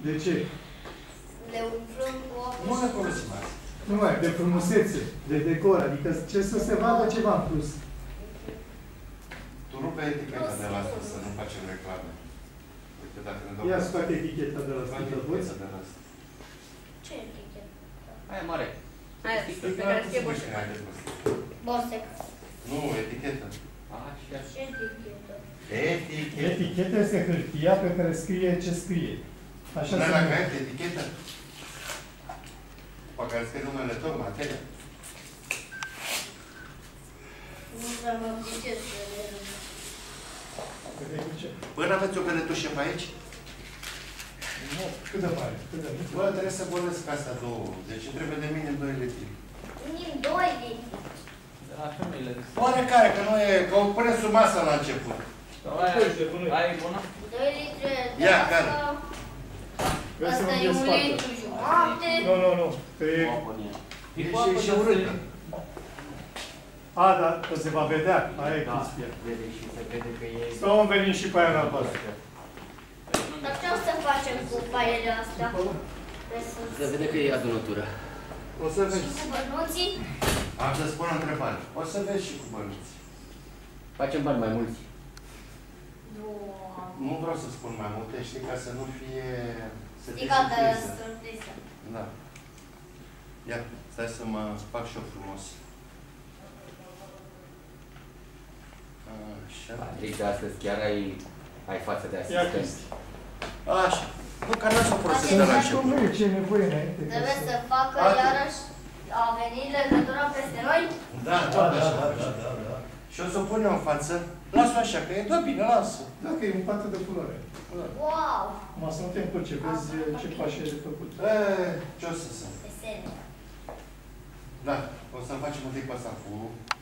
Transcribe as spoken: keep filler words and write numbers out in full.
De ce? Le umflăm cu apă. Nu le folosim azi. Nu mai, de frumusețe, de decor, adică ce să se vadă ceva în plus. Tu rupe eticheta de la asta, să nu facem reclame. Uite, dacă ne dau... Ia scoate eticheta de la Scoate sticlă, poți? eticheta de la asta. Ce etichetă? Aia mare. Aia, Sticlă, pe care cum scrie se Borsec. numește aia de prostă? Borsec. Nu, etichetă. Așa. Ce etichetă? Etichetă. Eticheta este hârtia pe care scrie ce scrie. Așa Nu se la numește. caiet, etichetă? Pe care scrie numele tău, materia. Nu vreau mă ghicez să le râd. Bă, n-aveți o beretușă pe aici? Nu, cât de mare, cât de mare. Bă, trebuie să golesc astea două. Deci îmi trebuie de minim doi litri. Minim doi litri. De la femeile de Oarecare, că nu e... Că o punem sub masă la început. sau aia, aia e bună? doi litri de Ia, asta. care? Asta e un litru jumate. Nu, nu, nu. Că e... E și, și urâtă. A, dar o se va vedea. Aia e crispia. Vede și se vede că e... Stau în venin și pe aia în albastră. Dar ce o să facem cu paiele astea? Se vede că e adunătură. O să Și vezi. cu bănuții? Am să spun o întrebare. O să vezi și cu bănuți. Facem bani mai mulți. Doamne. Nu vreau să spun mai multe, știi, ca să nu fie... Să fie Stica de surpriză. surpriză. Da. Ia, stai să mă fac și eu frumos. Așa. Patrick, de astăzi chiar ai, ai față de Ia asistent. Cristi. Așa. Nu, că n-am să folosesc Să de la zic început. cum e, ce e nevoie înainte. ca Trebuie să- să facă Atât. iarăși a venit legătura peste noi? Da, Da, tot da, așa. da, da, da, da. Și o să o pun eu în față. Las-o așa, că e, da, bine, lasă. Dacă e un pată de culoare. Wow! Mă să nu te încurce, vezi ce pași ai de făcut. E, ce o să sunt? Desene. Da, o să-l facem întâi pe asta cu